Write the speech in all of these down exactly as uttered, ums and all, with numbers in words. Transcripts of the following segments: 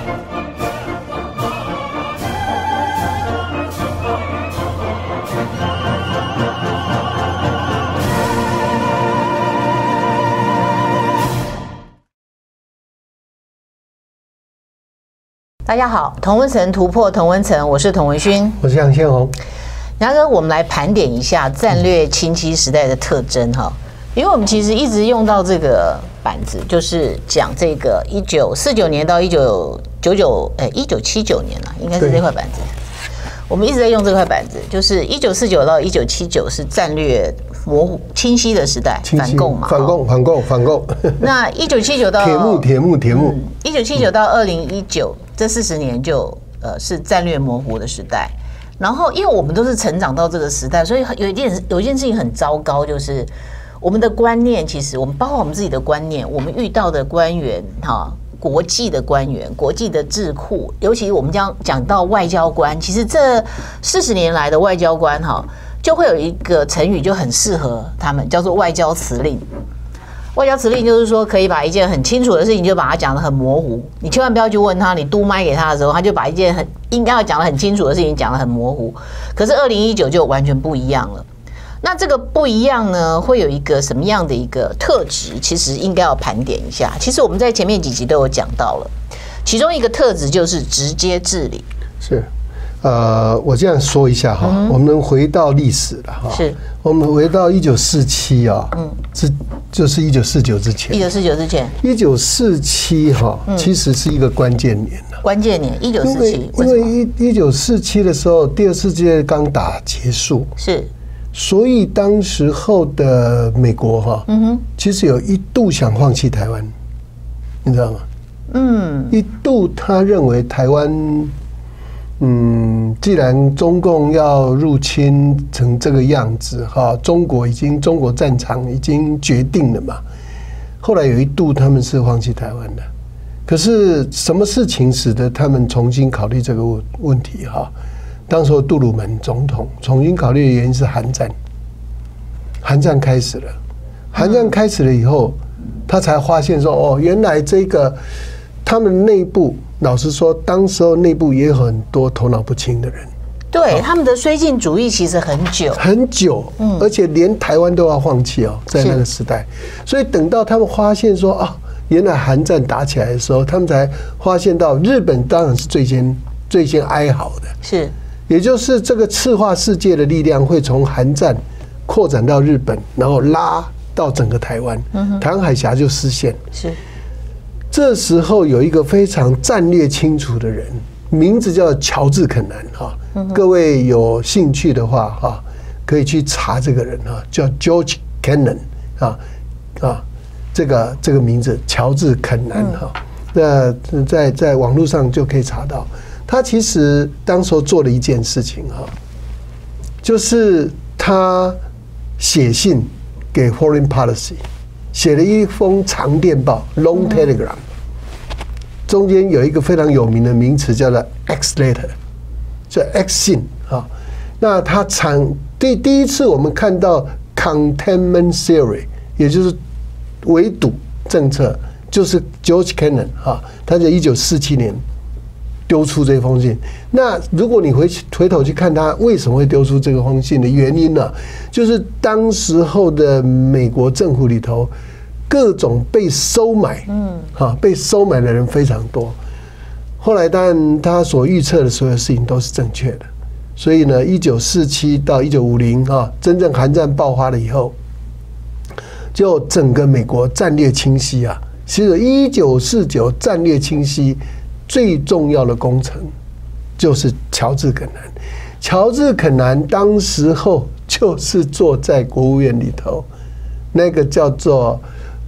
大家好，同温层突破同温层，我是童文勋， 我是杨宪宏。 杨哥，我们来盘点一下战略清晰时代的特征哈，因为我们其实一直用到这个板子，就是讲这个一九四九年到一九九九，哎，一九七九年了，应该是这块板子。我们一直在用这块板子，就是一九四九到一九七九是战略模糊清晰的时代，反共嘛， 反共，反共，反共。 那一九七九到铁幕，铁幕，铁幕。 一九七九到二零一九。这四十年就呃是战略模糊的时代，然后因为我们都是成长到这个时代，所以有一件有一件事情很糟糕，就是我们的观念，其实我们包括我们自己的观念，我们遇到的官员哈，国际的官员、国际的智库，尤其我们将讲到外交官，其实这四十年来的外交官哈，就会有一个成语就很适合他们，叫做外交辞令。外交辞令就是说，可以把一件很清楚的事情就把它讲得很模糊，你千万不要去问他，你嘟麦给他的时候，他就把一件很应该要讲得很清楚的事情讲得很模糊。可是二零一九就完全不一样了。那这个不一样呢，会有一个什么样的一个特质？其实应该要盘点一下。其实我们在前面几集都有讲到了，其中一个特质就是直接治理。 是。呃，我这样说一下哈，嗯、我们回到历史了哈， 是， 我们回到一九四七啊，嗯，这就是一九四九之前， 一九四九之前， 一九四七哈，其实是一个关键年了， 关键年，一九四七， 因为一一九四七的时候，第二次世界刚打结束， 是， 所以当时候的美国哈，嗯哼，其实有一度想放弃台湾，你知道吗？嗯，一度他认为台湾。嗯，既然中共要入侵成这个样子，哈，中国已经中国战场已经决定了嘛。后来有一度他们是放弃台湾的，可是什么事情使得他们重新考虑这个问问题？哈，当时杜鲁门总统重新考虑的原因是韩战，韩战开始了，韩战开始了以后，他才发现说，哦，原来这个他们内部。老实说，当时候内部也有很多头脑不清的人， 对他们的绥靖主义其实很久很久，嗯，而且连台湾都要放弃哦，在那个时代，所以等到他们发现说啊，原来韩战打起来的时候，他们才发现到日本当然是最先最先哀嚎的， 是， 也就是这个赤化世界的力量会从韩战扩展到日本，然后拉到整个台湾，嗯，台湾海峡就失陷， 是。 这时候有一个非常战略清楚的人，名字叫乔治·肯南哈。各位有兴趣的话哈，可以去查这个人哈，叫 George Kennan 啊啊，这个这个名字乔治·肯南哈。那在在网络上就可以查到，他其实当时候做了一件事情哈，就是他写信给 Foreign Policy。写了一封长电报 （Long Telegram）， 中间有一个非常有名的名词叫做 X letter， 叫 X 信啊。那他长第第一次我们看到 Containment Theory， 也就是围堵政策，就是 George Kennan 啊，他在一九四七年丢出这封信。那如果你回去回头去看他为什么会丢出这个封信的原因呢、啊？就是当时候的美国政府里头，各种被收买，嗯，哈，被收买的人非常多。后来当然他所预测的所有事情都是正确的，所以呢，一九四七到一九五零啊，真正韩战爆发了以后，就整个美国战略清晰啊。其实一九四九战略清晰最重要的工程就是乔治·肯南。乔治·肯南当时候就是坐在国务院里头，那个叫做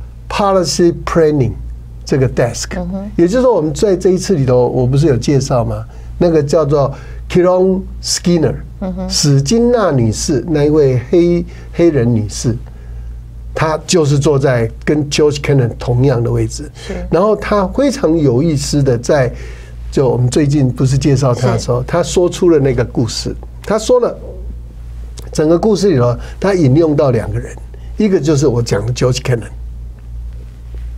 Policy Planning 这个 desk，、嗯、也就是说我们在这一次里头，我不是有介绍吗？那个叫做 Kiron Skinner，、嗯、史金纳女士，那一位黑黑人女士，她就是坐在跟 George Kennan 同样的位置。然后她非常有意思的在，就我们最近不是介绍她的时候，她说出了那个故事。她说了整个故事里头，她引用到两个人，一个就是我讲的 George Kennan。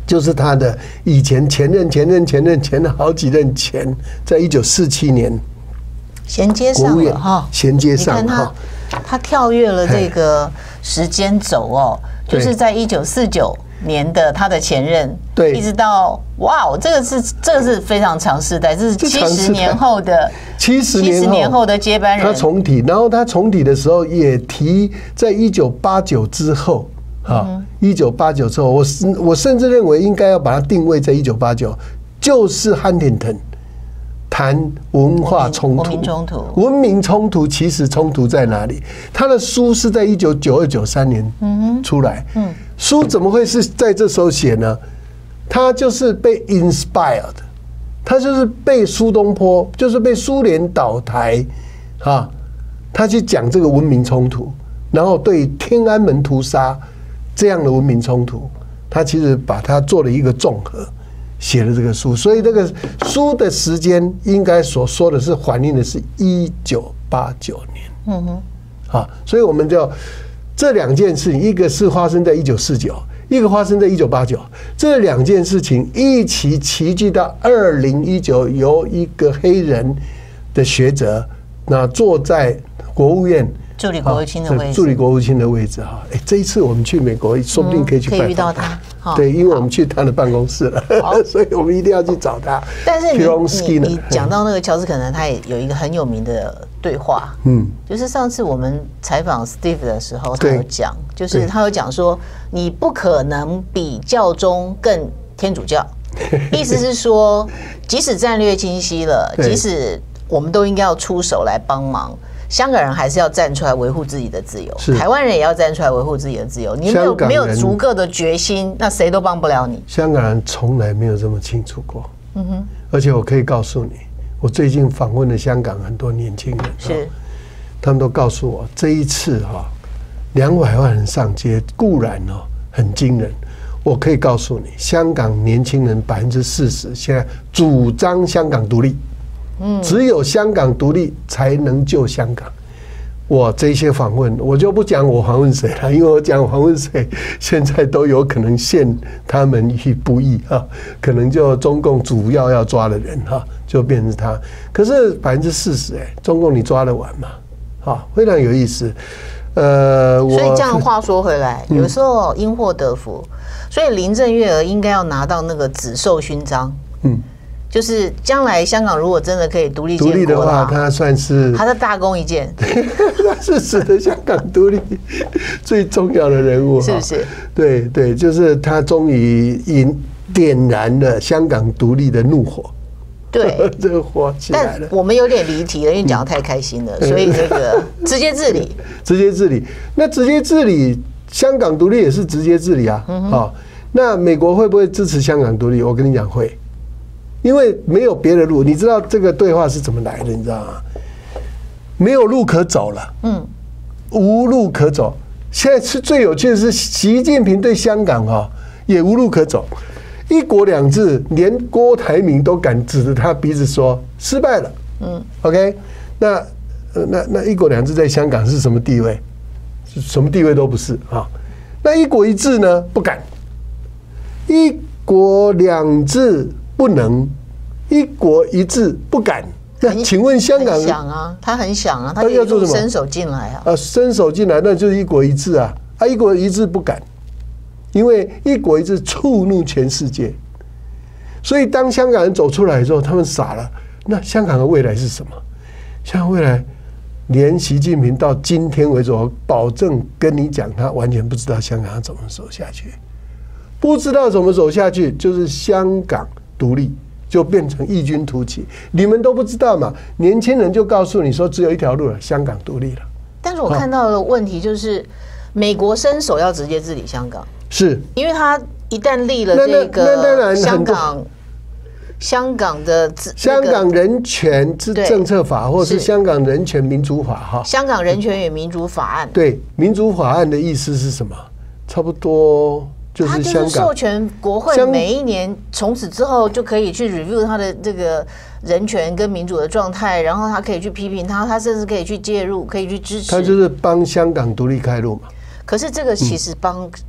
就是他的以前前任、前任、前任、前任好几任前，在一九四七年衔接上了哈， 衔接上哈，他跳跃了这个时间轴哦，就是在一九四九年的他的前任， 对， 一直到哇，这个是这个是非常长世代，这是七十年后的七十年后的接班人， 他重提，然后他重提的时候也提，在一九八九之后。啊，一九八九之后，我我甚至认为应该要把它定位在一九八九，就是汉廷顿谈文化冲突、 文明冲突。 文明冲突其实冲突在哪里？他的书是在一九九二九三年出来，嗯，书怎么会是在这时候写呢？他就是被 inspired， 他就是被苏东坡，就是被苏联倒台啊，他去讲这个文明冲突，然后对天安门屠杀。这样的文明冲突，他其实把它做了一个综合，写了这个书，所以这个书的时间应该所说的是反映的是一九八九年。嗯哼，啊，所以我们就这两件事情，一个是发生在一九四九，一个发生在一九八九，这两件事情一起齐聚到二零一九，由一个黑人的学者，那坐在国务院。 助理国务卿的位置， 助理国务卿的位置哈，哎，这一次我们去美国，说不定可以去拜访他， 可以遇到他。 对，因为我们去他的办公室了，所以我们一定要去找他。 但是你你你讲到那个乔治·肯南，他也有一个很有名的对话，嗯，就是上次我们采访 Steve 的时候，他有讲，就是他有讲说，你不可能比教宗更天主教，意思是说，即使战略清晰了，即使我们都应该要出手来帮忙。香港人还是要站出来维护自己的自由，台湾人也要站出来维护自己的自由。你没有没有足够的决心，那谁都帮不了你。 香港人从来没有这么清楚过。嗯哼，而且我可以告诉你，我最近访问了香港很多年轻人，是，他们都告诉我，这一次哈，两百万人上街，固然哦很惊人。我可以告诉你，香港年轻人百分之四十现在主张香港独立。只有香港独立才能救香港。我这些访问，我就不讲我访问谁了，因为我讲访问谁，现在都有可能陷他们于不义啊，可能就中共主要要抓的人哈，就变成他。可是百分之四十，哎，中共你抓得完吗？好，非常有意思。呃， 所以这样话说回来，有时候因祸得福，所以林郑月娥应该要拿到那个紫绶勋章。嗯。就是将来香港如果真的可以独立建国的话，他算是他的大功一件， 他是使得香港独立最重要的人物， 是不是？ 对对，就是他终于引点燃了香港独立的怒火。 对， 这个火起来了。 但我们有点离题了，因为讲得太开心了，所以这个直接治理， 直接治理，那直接治理香港独立也是直接治理啊。好，那美国会不会支持香港独立？我跟你讲会。因为没有别的路，你知道这个对话是怎么来的？你知道吗？没有路可走了，嗯，无路可走。现在是最有趣的是，习近平对香港哈也无路可走，一国两制，连郭台铭都敢指着他鼻子说失败了，嗯 ，OK， 那那那一国两制在香港是什么地位？什么地位都不是啊。那一国一制呢？不敢，一国两制。不能一国一制，不敢。那请问香港人想啊，他很想啊，他要做什么？伸手进来啊！ 啊，伸手进来，那就是一国一制啊！啊，一国一制不敢，因为一国一制触怒全世界。所以当香港人走出来之后，他们傻了。那香港的未来是什么？香港未来，连习近平到今天为止，我保证跟你讲，他完全不知道香港要怎么走下去，不知道怎么走下去，就是香港。独立就变成异军突起，你们都不知道嘛？年轻人就告诉你说，只有一条路了，香港独立了。 但是我看到的问题就是，美国伸手要直接治理香港， 是因为他一旦立了这个香港香港的香港人权之政策法，或是香港人权民主法哈， 香港人权与民主法案。 对，民主法案的意思是什么？差不多。 他就是授权国会每一年从此之后就可以去 review 他的这个人权跟民主的状态，然后他可以去批评他，他甚至可以去介入，可以去支持。 他就是帮香港独立开路嘛。 可是这个其实帮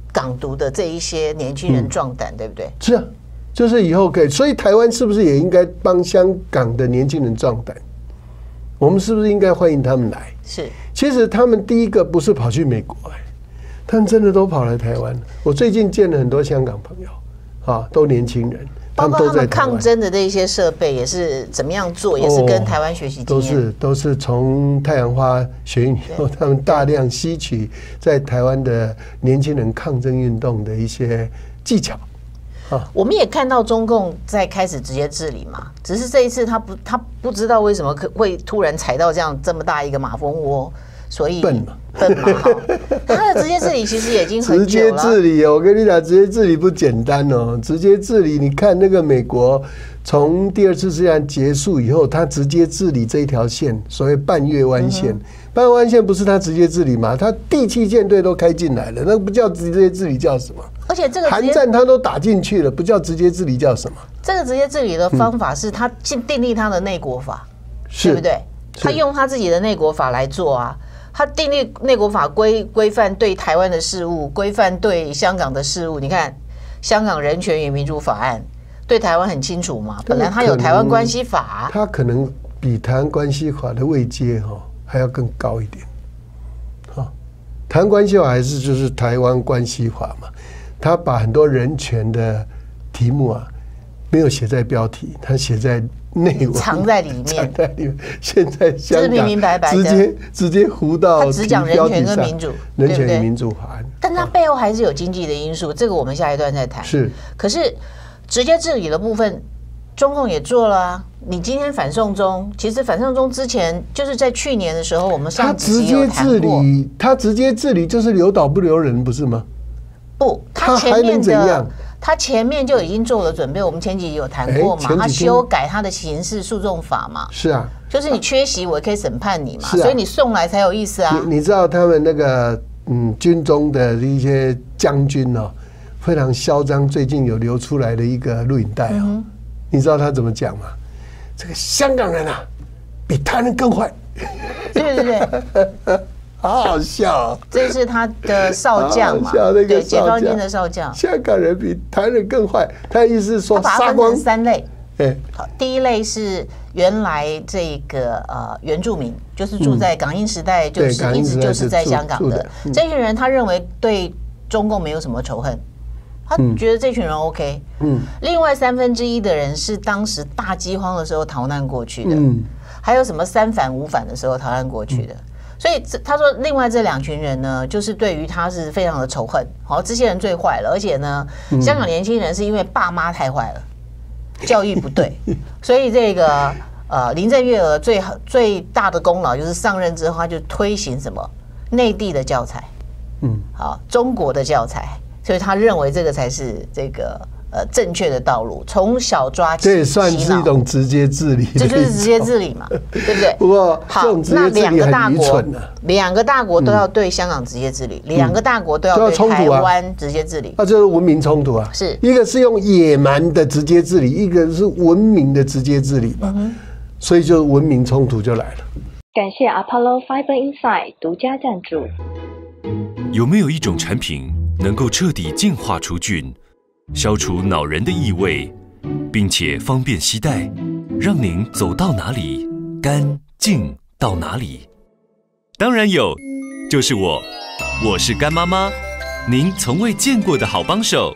港独的这一些年轻人壮胆，嗯、对不对？ 是啊，就是以后可以。所以台湾是不是也应该帮香港的年轻人壮胆？我们是不是应该欢迎他们来？ 是。其实他们第一个不是跑去美国、欸，他们真的都跑来台湾。我最近见了很多香港朋友，啊，都年轻人。 包括他们抗争的这一些设备也是怎么样做，也是跟台湾学习经验， 都是都是从太阳花学运以后，他们大量吸取在台湾的年轻人抗争运动的一些技巧。啊， 我们也看到中共在开始直接治理嘛，只是这一次他不他不知道为什么会突然踩到这样这么大一个马蜂窝。所以笨嘛， 笨嘛，好，他的直接治理其实也已经很久了。 直接治理，我跟你讲，直接治理不简单哦。直接治理，你看那个美国，从第二次世界大战结束以后，他直接治理这一条线，所谓半月湾线。嗯、半月湾线不是他直接治理吗？他第七舰队都开进来了，那不叫直接治理，叫什么？ 而且这个韩战他都打进去了，不叫直接治理，叫什么？ 这个直接治理的方法是他订立他的内国法，嗯、对不对？他用他自己的内国法来做啊。他订立内国法规规范对台湾的事务，规范对香港的事务。你看，香港人权与民主法案对台湾很清楚嘛？本来他有台湾关系法， 他可能比台湾关系法的位阶哈还要更高一点。哈，台湾关系法还是就是台湾关系法嘛？他把很多人权的题目啊没有写在标题，他写在内文， 藏在里面， 藏在里面。现在香港明明白白的， 直接直接糊到他只讲人权跟民主， 人权与民主法案， 但它背后还是有经济的因素，这个我们下一段再谈。 是， 可是直接治理的部分，中共也做了啊。你今天反送中，其实反送中之前就是在去年的时候，我们上集有谈过，他直接治理， 他直接治理就是留岛不留人，不是吗？ 不，他前面的。他前面就已经做了准备，我们前几集有谈过嘛？他修改他的刑事诉讼法嘛？ 是啊， 就是你缺席，我也可以审判你嘛，啊、所以你送来才有意思啊。 你, 你知道他们那个嗯军中的一些将军哦，非常嚣张。最近有流出来的一个录影带哦，嗯、你知道他怎么讲吗？这个香港人啊，比台人更坏。 对对对。 好好笑、哦！ 这是他的少将嘛？ 那对，解放军的少将。 香港人比台人更坏。他的意思是说， 他把它分成三类。 哎， 好，第一类是原来这个呃原住民，就是住在港英时代，就是一直就是在香港的这群人，他认为对中共没有什么仇恨，他觉得这群人 OK。嗯。另外三分之一的人是当时大饥荒的时候逃难过去的，嗯，还有什么三反五反的时候逃难过去的。所以他说，另外这两群人呢，就是对于他是非常的仇恨。好，这些人最坏了，而且呢，香港年轻人是因为爸妈太坏了，教育不对，所以这个呃林郑月娥最最大的功劳就是上任之后，他就推行什么内地的教材，嗯，好，中国的教材，所以他认为这个才是这个。呃，正确的道路，从小抓起， 这也算是一种直接治理， 这就是直接治理嘛，对不对？ 不过，好， 那两个大国，两个大国都要对香港直接治理，两个大国都要对台湾直接治理， 那就是文明冲突啊。 是一个是用野蛮的直接治理，一个是文明的直接治理嘛，所以就文明冲突就来了。 感谢 Apollo Fiber Insight 独家赞助。 有没有一种产品能够彻底净化除菌？消除恼人的异味，并且方便携带，让您走到哪里干净到哪里。当然有，就是我，我是干妈妈，您从未见过的好帮手。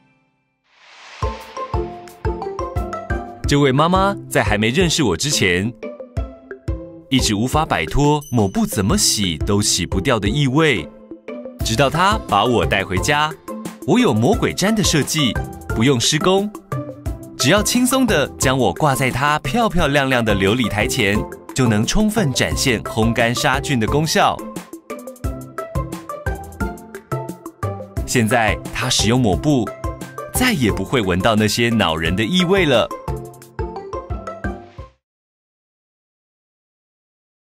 这位妈妈在还没认识我之前，一直无法摆脱抹布怎么洗都洗不掉的异味，直到她把我带回家。我有魔鬼毡的设计，不用施工，只要轻松地将我挂在它漂漂亮亮的琉璃台前，就能充分展现烘干杀菌的功效。现在它使用抹布，再也不会闻到那些恼人的异味了。